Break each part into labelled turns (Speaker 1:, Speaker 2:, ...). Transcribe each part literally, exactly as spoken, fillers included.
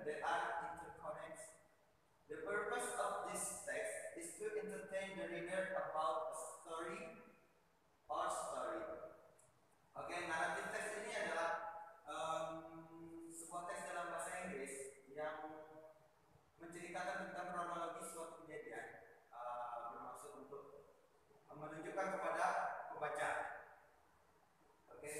Speaker 1: that are interconnected. The purpose of this text is to entertain the reader about a story or story. Oke, naratif teks ini adalah um, sebuah teks dalam bahasa Inggris yang menceritakan tentang kronologi suatu kejadian, uh, bermaksud untuk menunjukkan kepada pembaca. Oke.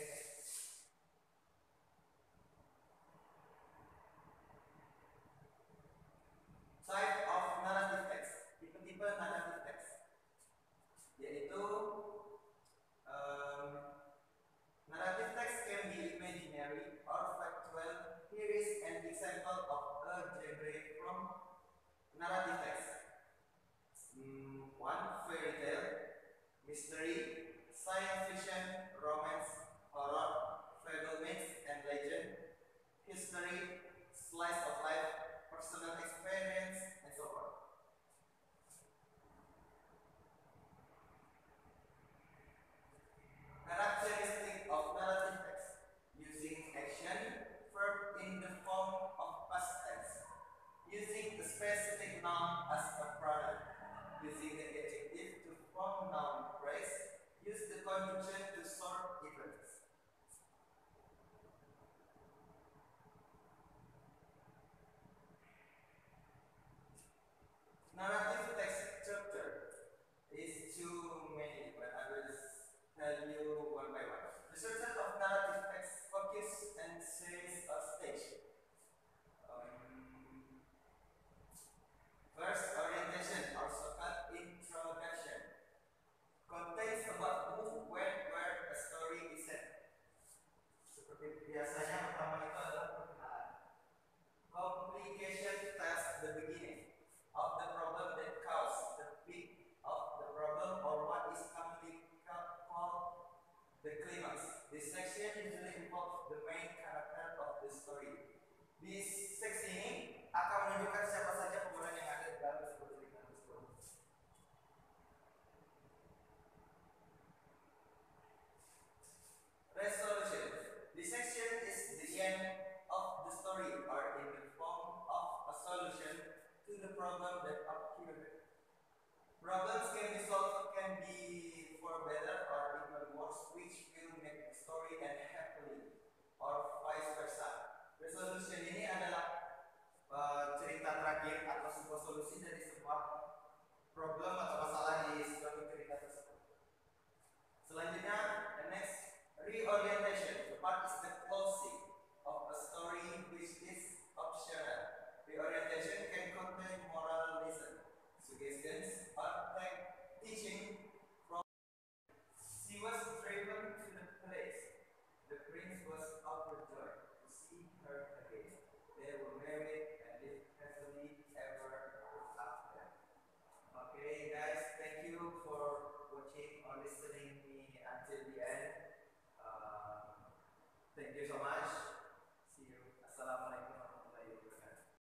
Speaker 1: Type of narrative text, tipe-tipe narrative text, yaitu um, narrative text can be imaginary or factual. Here is an example of a genre from narrative text. Mm, one, fairy tale, mystery, science fiction, romance, horror, fable myths and legend, history, slice of life, personal experience, and so forth. Characteristic of narrative text: using action verb in the form of past tense, using the specific noun as a pronoun, using the adjective to form noun phrase, use the conjunction to sort events. Narrative text structure is too many, but I will tell you one by one. The structure of narrative text focus and says a stage. Um, first, orientation, also called introduction, contains about who, when, where a story is set. Seperti biasanya, pertama itu adalah perkenalan. Complication tells the beginning of the problem that caused the peak of the problem, or what is commonly called the climax. This section usually involves the main character of the story. Di seksi ini akan menunjukkan siapa saja pemeran yang ada di dalam sebuah cerita tersebut. Resolution. This section is the end of the story, or in the form of a solution to the problem that occurred. Problems can be solved, can be for better or even worse, which